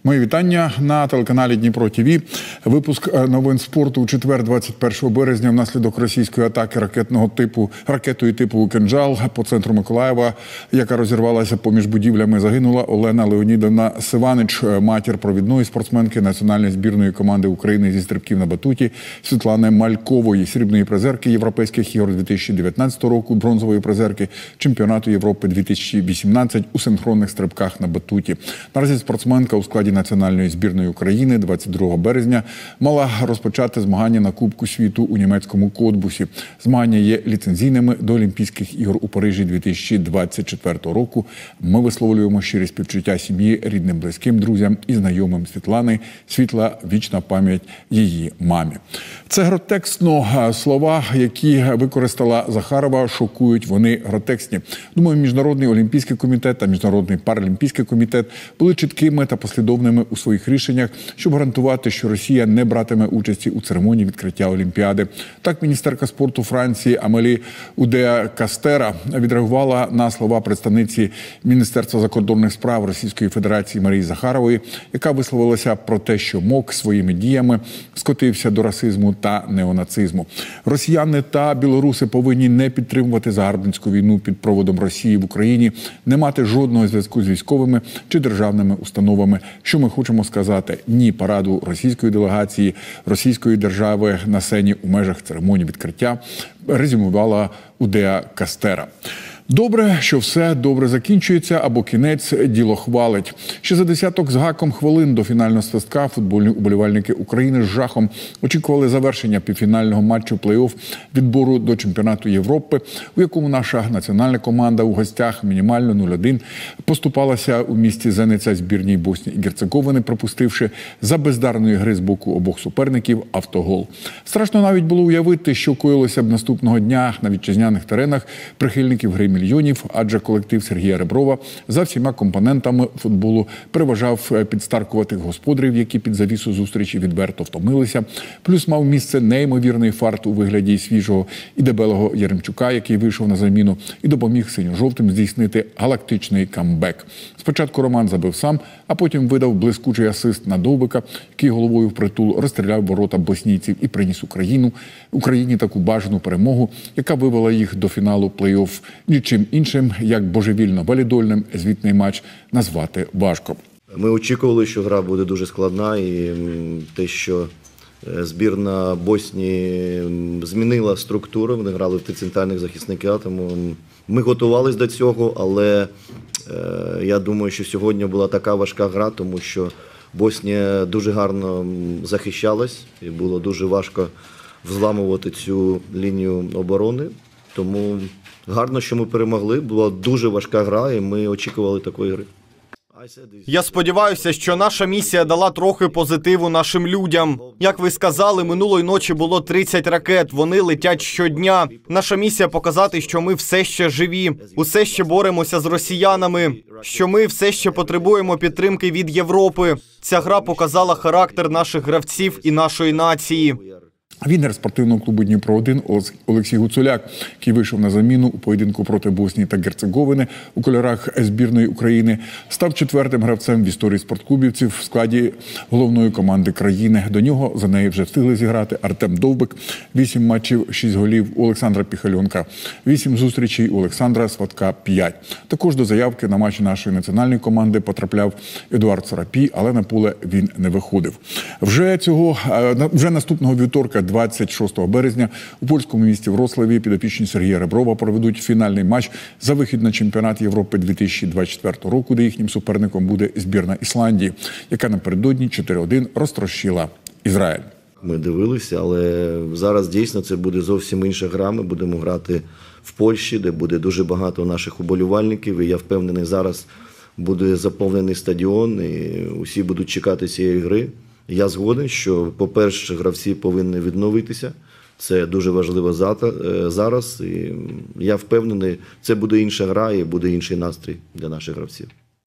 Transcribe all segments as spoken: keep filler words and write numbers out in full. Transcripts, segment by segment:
Мої вітання на телеканалі Дніпро ТВ. Випуск новин спорту у четвер, двадцять першого березня, внаслідок російської атаки ракетного типу, ракетою типу «Кинджал» по центру Миколаєва, яка розірвалася поміж будівлями, загинула Олена Леонідовна Сиванич, матір провідної спортсменки національної збірної команди України зі стрибків на батуті Світлани Малькової, срібної призерки Європейських ігор дві тисячі дев'ятнадцятого року, бронзової призерки Чемпіонату Європи дві тисячі вісімнадцять у синхронних стрибках на батуті. Наразі спортсменка у складі національної збірної України двадцять другого березня мала розпочати змагання на Кубку світу у німецькому Котбусі. Змагання є ліцензійними до Олімпійських ігор у Парижі дві тисячі двадцять четвертого року. Ми висловлюємо щирі співчуття сім'ї, рідним, близьким, друзям і знайомим Світлани. Світла вічна пам'ять її мамі. Це гротексно. Слова, які використала Захарова, шокують. Вони гротексні. Думаю, Міжнародний олімпійський комітет та Міжнародний паралімпійський комітет були чіткими та послідовними у своїх рішеннях, щоб гарантувати, що Росія не братиме участі у церемонії відкриття Олімпіади. Так, міністерка спорту Франції Амелі Удеа-Кастера відреагувала на слова представниці Міністерства закордонних справ Російської Федерації Марії Захарової, яка висловилася про те, що МОК своїми діями скотився до расизму та неонацизму. Росіяни та білоруси повинні не підтримувати загарбницьку війну під проводом Росії в Україні, не мати жодного зв'язку з військовими чи державними установами. Що ми хочемо сказати? Ні параду російської делегації, російської держави на сцені у межах церемонії відкриття, резюмувала Удеа-Кастера. Добре, що все добре закінчується, або кінець діло хвалить. Ще за десяток з гаком хвилин до фінального свистка футбольні уболівальники України з жахом очікували завершення півфінального матчу плей-офф відбору до Чемпіонату Європи, у якому наша національна команда у гостях мінімально нуль один поступалася у місті Зениця збірній Боснії і Герцеговини, пропустивши за бездарної гри з боку обох суперників автогол. Страшно навіть було уявити, що коїлося б наступного дня на вітчизняних теренах прихильників гри мільйонів, адже колектив Сергія Реброва за всіма компонентами футболу переважав підстаркуватих господарів, які під завісу зустрічі відверто втомилися. Плюс мав місце неймовірний фарт у вигляді свіжого і дебелого Яремчука, який вийшов на заміну і допоміг синьо-жовтим здійснити галактичний камбек. Спочатку Роман забив сам, а потім видав блискучий асист на Довбика, який головою впритул розстріляв ворота боснійців і приніс Україну, Україні таку бажану перемогу, яка вивела їх до фіналу плей-офф. Нічим іншим, як божевільно-валідольним, звітний матч назвати важко. Ми очікували, що гра буде дуже складна, і те, що збірна Боснії змінила структуру, вони грали в три центральних захисника, тому ми готувалися до цього, але я думаю, що сьогодні була така важка гра, тому що Боснія дуже гарно захищалась, і було дуже важко взламувати цю лінію оборони, тому гарно, що ми перемогли, була дуже важка гра, і ми очікували такої гри. Я сподіваюся, що наша місія дала трохи позитиву нашим людям. Як ви сказали, минулої ночі було тридцять ракет, вони летять щодня. Наша місія – показати, що ми все ще живі, усе ще боремося з росіянами, що ми все ще потребуємо підтримки від Європи. Ця гра показала характер наших гравців і нашої нації. Вінер спортивного клубу Дніпро один Олексій Гуцуляк, який вийшов на заміну у поєдинку проти Боснії та Герцеговини у кольорах збірної України, став четвертим гравцем в історії спортклубівців в складі головної команди країни. До нього за неї вже встигли зіграти Артем Довбик, вісім матчів, шість голів у Олександра Піхальонка, вісім зустрічей у Олександра Сватка, п'ять. Також до заявки на матчі нашої національної команди потрапляв Едуард Сарапій, але на поле він не виходив. Вже цього, вже наступного вівторка, двадцять шостого березня, у польському місті Вроцлаві підопічні Сергія Реброва проведуть фінальний матч за вихід на Чемпіонат Європи дві тисячі двадцять четвертого року, де їхнім суперником буде збірна Ісландії, яка напередодні чотири один розтрощила Ізраїль. Ми дивилися, але зараз дійсно це буде зовсім інша гра. Ми будемо грати в Польщі, де буде дуже багато наших уболівальників, і я впевнений, зараз буде заповнений стадіон, і усі будуть чекати цієї гри. Я згоден, що, по-перше, гравці повинні відновитися. Це дуже важливо зараз. І я впевнений, це буде інша гра і буде інший настрій для наших гравців.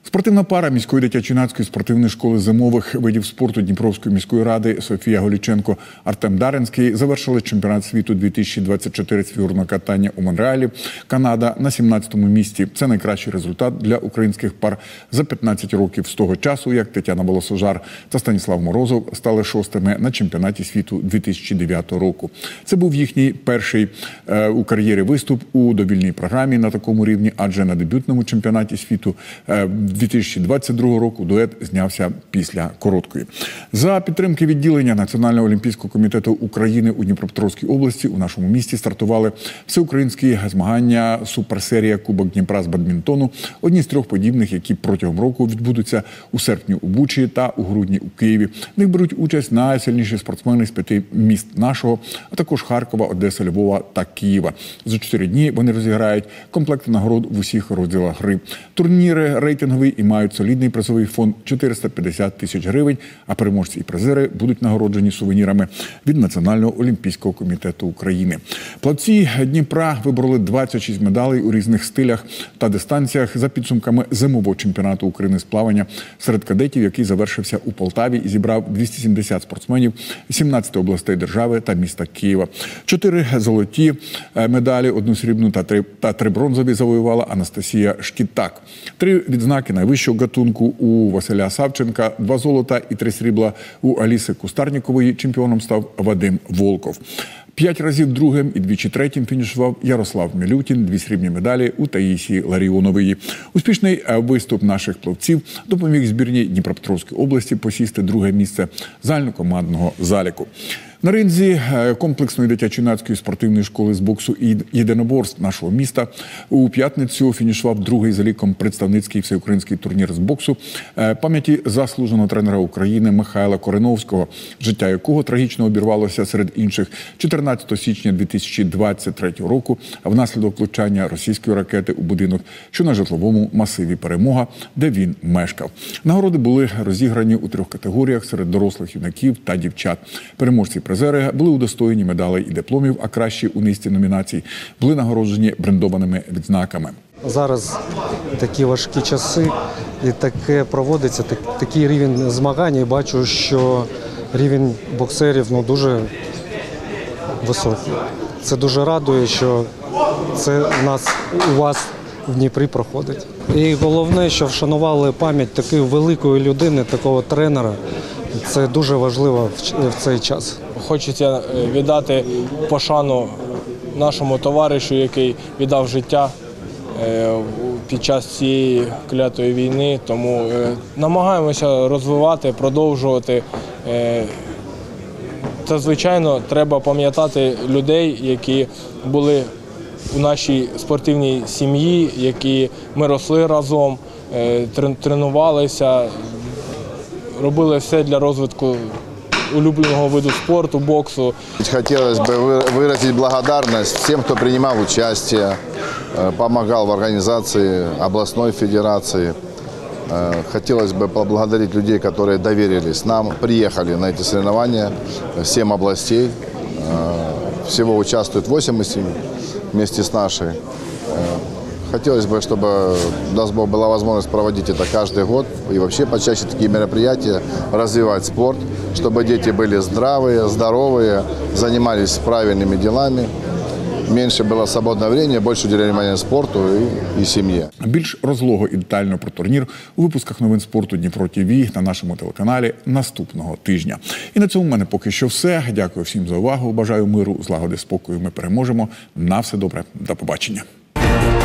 Спортивна пара міської дитячо-юнацької спортивної школи зимових видів спорту Дніпровської міської ради Софія Голіченко, Артем Даринський завершили чемпіонат світу дві тисячі двадцять чотири з фігурного катання у Монреалі, Канада, на сімнадцятому місці. Це найкращий результат для українських пар за п'ятнадцять років з того часу, як Тетяна Волосожар та Станіслав Морозов стали шостими на чемпіонаті світу дві тисячі дев'ятого року. Це був їхній перший е, у кар'єрі виступ у довільній програмі на такому рівні, адже на дебютному чемпіонаті світу е, дві тисячі двадцять другого року дует знявся після короткої. За підтримки відділення Національного олімпійського комітету України у Дніпропетровській області у нашому місті стартували всеукраїнські змагання «Суперсерія Кубок Дніпра з бадмінтону», одні з трьох подібних, які протягом року відбудуться у серпні у Бучі та у грудні у Києві. В них беруть участь найсильніші спортсмени з п'яти міст нашого, а також Харкова, Одеси, Львова та Києва. За чотири дні вони розіграють комплекти нагород в усіх розділах гри. Турніри рейтингові і мають солідний призовий фонд чотириста п'ятдесят тисяч гривень, а переможці і призери будуть нагороджені сувенірами від Національного олімпійського комітету України. Плавці Дніпра вибороли двадцять шість медалей у різних стилях та дистанціях за підсумками зимового чемпіонату України з плавання серед кадетів, який завершився у Полтаві і зібрав двісті сімдесят спортсменів з сімнадцяти областей держави та міста Києва. Чотири золоті медалі, одну срібну та три, та три бронзові завоювала Анастасія Шкітак. Три відзнаки найвищого гатунку у Василя Савченка, два золота і три срібла у Аліси Кустарнікової. Чемпіоном став Вадим Волков. П'ять разів другим і двічі третім фінішував Ярослав Мілютін, дві срібні медалі у Таїсії Ларіонової. Успішний виступ наших плавців допоміг збірній Дніпропетровської області посісти друге місце загальнокомандного заліку. На ринзі комплексної дитячо-юнацької спортивної школи з боксу і єдиноборств нашого міста у п'ятницю фінішував другий за ліком представницький всеукраїнський турнір з боксу пам'яті заслуженого тренера України Михайла Кореновського, життя якого трагічно обірвалося серед інших чотирнадцятого січня дві тисячі двадцять третього року внаслідок влучання російської ракети у будинок, що на житловому масиві Перемога, де він мешкав. Нагороди були розіграні у трьох категоріях серед дорослих юнаків та дівчат. Переможці призери були удостоєні медалей і дипломів, а кращі у низці номінацій були нагороджені брендованими відзнаками. Зараз такі важкі часи і таке проводиться, так, такий рівень змагань. І бачу, що рівень боксерів ну, дуже високий. Це дуже радує, що це у нас, у вас в Дніпрі проходить. І головне, що вшанували пам'ять такої великої людини, такого тренера. Це дуже важливо в цей час. Хочеться віддати пошану нашому товаришу, який віддав життя під час цієї клятої війни. Тому намагаємося розвивати, продовжувати. Та, звичайно, треба пам'ятати людей, які були у нашій спортивній сім'ї, які ми росли разом, тренувалися, робили все для розвитку улюбленого виду спорту, боксу. Хотелось бы выразить благодарность всем, кто принимал участие, помогал в организации областной федерации. Хотелось бы поблагодарить людей, которые доверились нам, приехали на эти соревнования, семь областей. Всего участвует восемь вместе с нашей. Хотелось бы, чтобы у нас была возможность проводить это каждый год и вообще почаще такие мероприятия, развивать спорт, чтобы дети были здравые, здоровые, занимались правильными делами. Менше було свободного времени, більше уделяли внимания спорту і, і сім'ї. Більш розлого і детально про турнір у випусках новин спорту Дніпро ТВ на нашому телеканалі наступного тижня. І на цьому в мене поки що все. Дякую всім за увагу. Бажаю миру, злагоди, спокою. Ми переможемо. На все добре. До побачення.